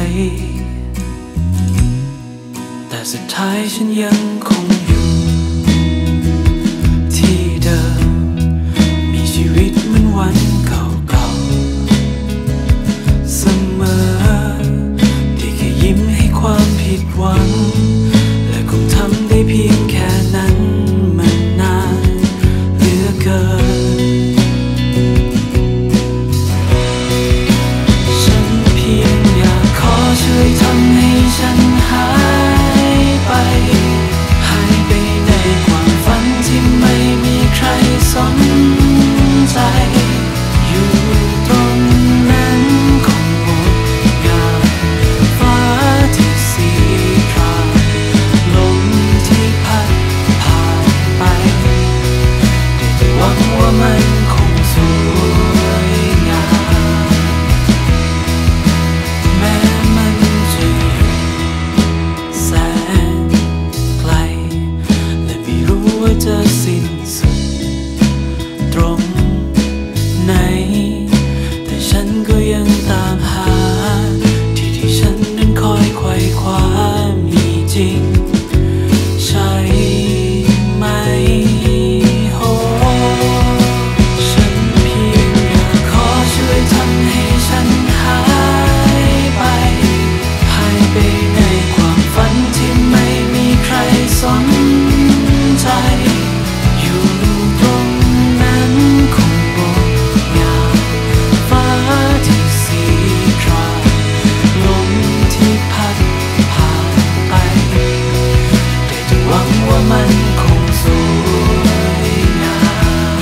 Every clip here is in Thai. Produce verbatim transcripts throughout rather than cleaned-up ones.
แต่สุดท้ายฉันยังคงอยู่ที่เดิมมีชีวิตเหมือนวันเก่าๆเสมอที่แค่ยิ้มให้ความผิดหวังและคงทำได้เพียงแค่นั้นมันนานเหลือเกินช่วยทำให้ฉันหายไปหายไปในความฝันที่ไม่มีใครสนใจอยู่ตรงนั้นคงหมดงานฟ้าที่สีครามลมที่พัดผ่านไปได้แต่หวังว่ามันคงสวยงามแม้จะสิ้นสุดตรงไหนแต่ฉันก็ยังตามหาที่ที่ฉันนั้นคอยไขว่คว้ามีจริงใช่ไหมโอ้ฉันเพียงอยากขอช่วยทำให้ฉันหายไปหายไปในความฝันที่ไม่มีใครสนใจอยู่ตรงนั้นคงหมดงามฟ้าที่สีครามลมที่พัดผ่านไปได้แต่หวังว่ามันคงสวยงาม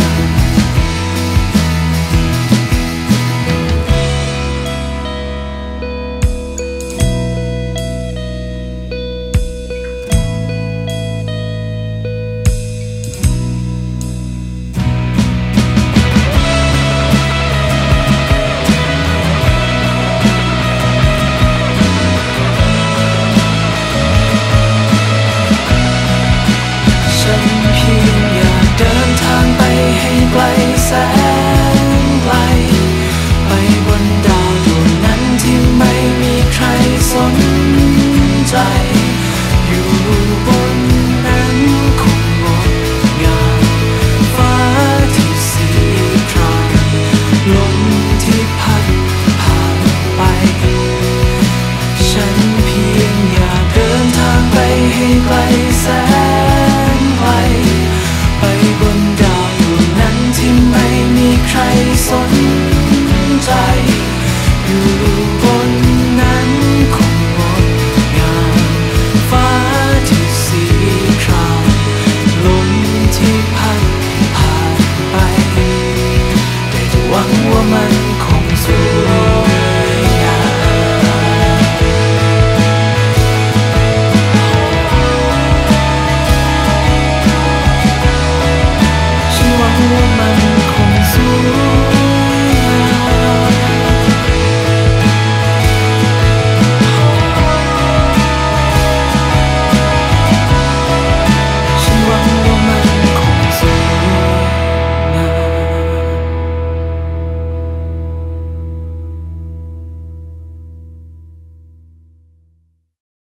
แสนไกลไปบนดาวดวงนั้นที่ไม่มีใครสนใจอยู่บนนั้นคงหมดงามฟ้าที่สีครามลมที่พัดผ่านไปฉันเพียงอยากเดินทางไปให้ไกลแสนไกลไปบนดาวที่ไม่มีใครสนใจอยู่บนนั้นคงหมดงามฟ้าที่สีครามลมที่พัดผ่านไปได้แต่หวังว่ามัน